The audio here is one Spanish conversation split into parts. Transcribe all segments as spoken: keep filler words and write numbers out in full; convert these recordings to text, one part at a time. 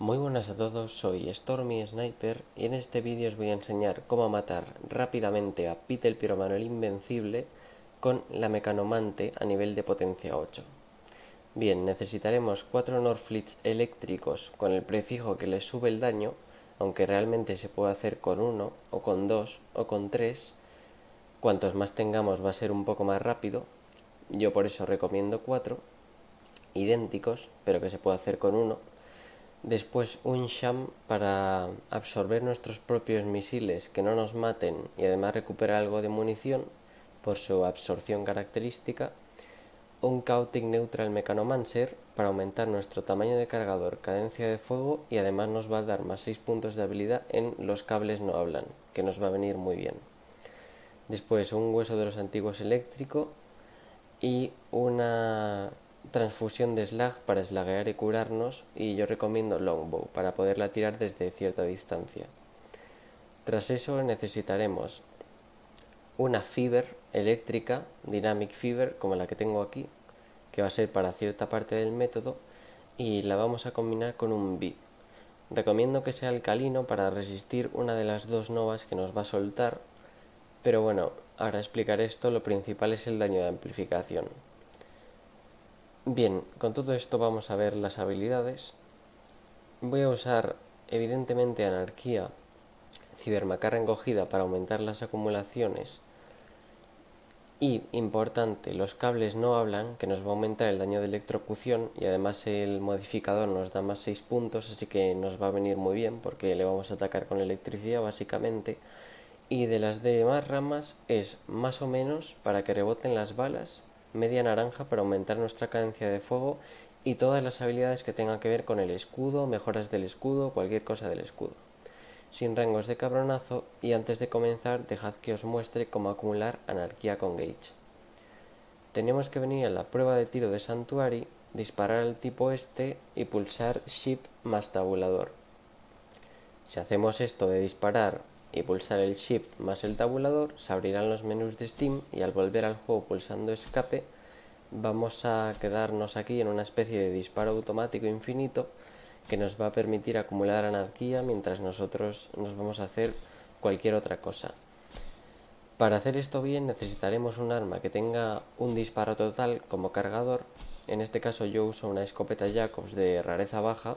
Muy buenas a todos, soy Stormy Sniper y en este vídeo os voy a enseñar cómo matar rápidamente a Pete el Piromano el Invencible con la Mecanomante a nivel de potencia ocho. Bien, necesitaremos cuatro Norflits eléctricos con el prefijo que les sube el daño, aunque realmente se puede hacer con uno, o con dos, o con tres. Cuantos más tengamos va a ser un poco más rápido. Yo por eso recomiendo cuatro idénticos, pero que se puede hacer con uno. Después un Sham para absorber nuestros propios misiles que no nos maten y además recuperar algo de munición por su absorción característica. Un Chaotic Neutral Mechanomancer para aumentar nuestro tamaño de cargador, cadencia de fuego y además nos va a dar más seis puntos de habilidad en Los cables no hablan, que nos va a venir muy bien. Después un Hueso de los antiguos eléctrico y una transfusión de slag para slaguear y curarnos, y yo recomiendo longbow para poderla tirar desde cierta distancia. Tras eso necesitaremos una Fever eléctrica, Dynamic Fever, como la que tengo aquí, que va a ser para cierta parte del método, y la vamos a combinar con un B. Recomiendo que sea alcalino para resistir una de las dos novas que nos va a soltar, pero bueno, ahora explicaré esto, lo principal es el daño de amplificación. Bien, con todo esto vamos a ver las habilidades. Voy a usar evidentemente Anarquía, Cibermacarra encogida para aumentar las acumulaciones. Y, importante, los cables no hablan, que nos va a aumentar el daño de electrocución y además el modificador nos da más seis puntos, así que nos va a venir muy bien porque le vamos a atacar con electricidad básicamente. Y de las demás ramas es más o menos para que reboten las balas, media naranja para aumentar nuestra cadencia de fuego y todas las habilidades que tengan que ver con el escudo, mejoras del escudo, cualquier cosa del escudo. Sin rangos de cabronazo, y antes de comenzar dejad que os muestre cómo acumular anarquía con Gauge. Tenemos que venir a la prueba de tiro de Sanctuary, disparar al tipo este y pulsar Shift más tabulador. Si hacemos esto de disparar y pulsar el Shift más el tabulador, se abrirán los menús de Steam y al volver al juego pulsando escape vamos a quedarnos aquí en una especie de disparo automático infinito que nos va a permitir acumular anarquía mientras nosotros nos vamos a hacer cualquier otra cosa. Para hacer esto bien necesitaremos un arma que tenga un disparo total como cargador. En este caso yo uso una escopeta Jacobs de rareza baja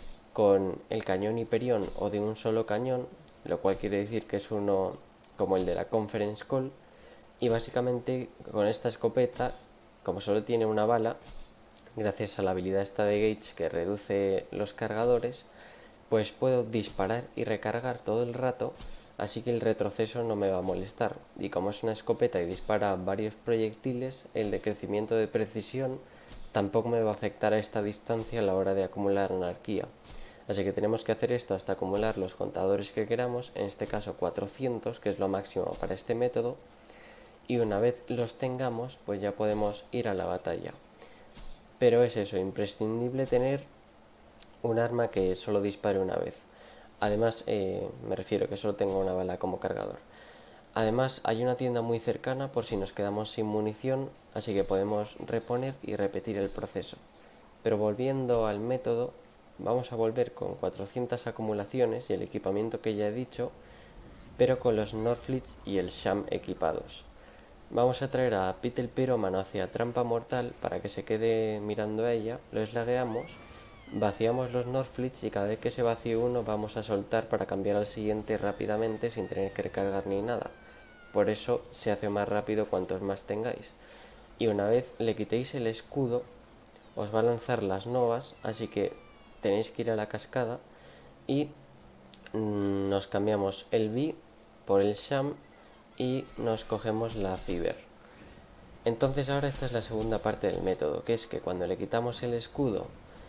con el cañón Hyperion o de un solo cañón, lo cual quiere decir que es uno como el de la Conference Call, y básicamente con esta escopeta, como solo tiene una bala, gracias a la habilidad esta de Gauge que reduce los cargadores, pues puedo disparar y recargar todo el rato, así que el retroceso no me va a molestar. Y como es una escopeta y dispara varios proyectiles, el decrecimiento de precisión tampoco me va a afectar a esta distancia a la hora de acumular anarquía. Así que tenemos que hacer esto hasta acumular los contadores que queramos, en este caso cuatrocientos, que es lo máximo para este método, y una vez los tengamos, pues ya podemos ir a la batalla. Pero es eso, imprescindible tener un arma que solo dispare una vez. Además, eh, me refiero que solo tenga una bala como cargador. Además, hay una tienda muy cercana por si nos quedamos sin munición, así que podemos reponer y repetir el proceso. Pero volviendo al método, vamos a volver con cuatrocientas acumulaciones y el equipamiento que ya he dicho, pero con los Norflits y el Sham equipados. Vamos a traer a Pete el Pirómano hacia Trampa Mortal para que se quede mirando a ella, lo slagueamos, vaciamos los Norflits y cada vez que se vacíe uno vamos a soltar para cambiar al siguiente rápidamente sin tener que recargar ni nada. Por eso se hace más rápido cuantos más tengáis. Y una vez le quitéis el escudo, os va a lanzar las novas, así que tenéis que ir a la cascada y mmm, nos cambiamos el B por el Sham y nos cogemos la Fever. Entonces ahora esta es la segunda parte del método, que es que cuando le quitamos el escudo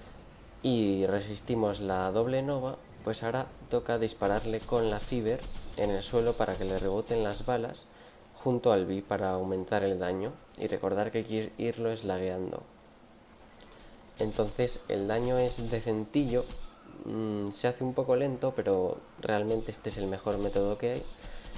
y resistimos la doble nova, pues ahora toca dispararle con la Fever en el suelo para que le reboten las balas junto al B para aumentar el daño, y recordar que hay que irlo slagueando. Entonces el daño es decentillo, mmm, se hace un poco lento, pero realmente este es el mejor método que hay.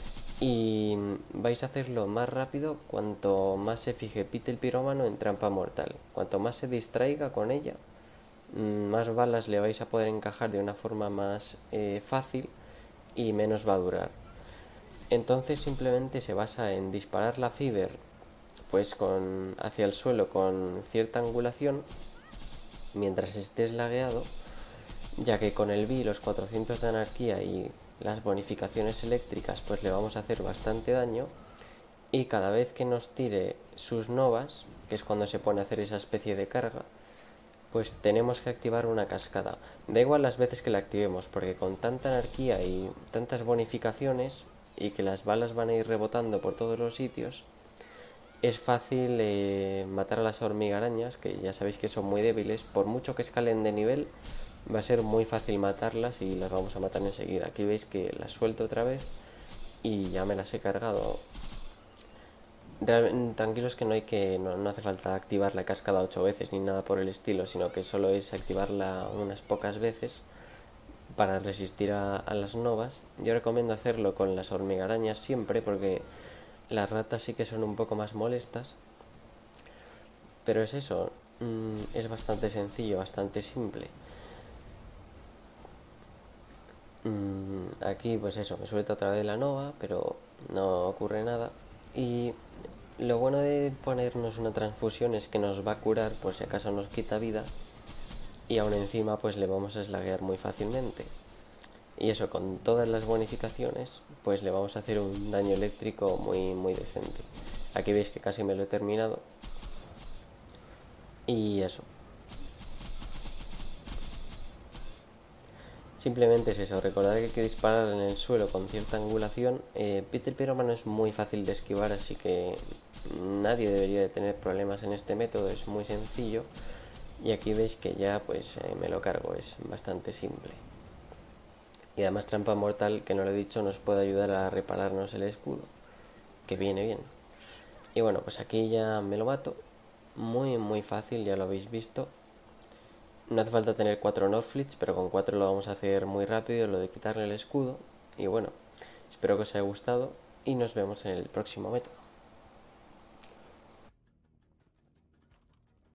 Y vais a hacerlo más rápido cuanto más se fije Pete el Pirómano en Trampa Mortal. Cuanto más se distraiga con ella, más balas le vais a poder encajar de una forma más eh, fácil y menos va a durar. Entonces simplemente se basa en disparar la Fiber pues con, hacia el suelo con cierta angulación mientras estés lagueado, ya que con el B los cuatrocientos de anarquía y las bonificaciones eléctricas pues le vamos a hacer bastante daño, y cada vez que nos tire sus novas, que es cuando se pone a hacer esa especie de carga, pues tenemos que activar una cascada. Da igual las veces que la activemos, porque con tanta anarquía y tantas bonificaciones, y que las balas van a ir rebotando por todos los sitios, es fácil eh, matar a las hormigarañas, que ya sabéis que son muy débiles. Por mucho que escalen de nivel, va a ser muy fácil matarlas y las vamos a matar enseguida. Aquí veis que las suelto otra vez y ya me las he cargado. Realmente, tranquilos que no hay que no, no hace falta activar la cascada ocho veces ni nada por el estilo, sino que solo es activarla unas pocas veces para resistir a, a las novas. Yo recomiendo hacerlo con las hormigarañas siempre, porque las ratas sí que son un poco más molestas, pero es eso, mmm, es bastante sencillo, bastante simple. Mmm, aquí pues eso, me suelta otra vez la nova, pero no ocurre nada. Y lo bueno de ponernos una transfusión es que nos va a curar por si acaso nos quita vida, y aún encima pues le vamos a slaguear muy fácilmente. Y eso, con todas las bonificaciones, pues le vamos a hacer un daño eléctrico muy, muy decente. Aquí veis que casi me lo he terminado. Y eso. Simplemente es eso, recordad que hay que disparar en el suelo con cierta angulación. Eh, Peter Piromano es muy fácil de esquivar, así que nadie debería de tener problemas en este método, es muy sencillo. Y aquí veis que ya pues eh, me lo cargo, es bastante simple. Y además trampa mortal, que no lo he dicho, nos puede ayudar a repararnos el escudo, que viene bien. Y bueno, pues aquí ya me lo mato. Muy muy fácil, ya lo habéis visto. No hace falta tener cuatro Norflits, pero con cuatro lo vamos a hacer muy rápido, lo de quitarle el escudo. Y bueno, espero que os haya gustado y nos vemos en el próximo método.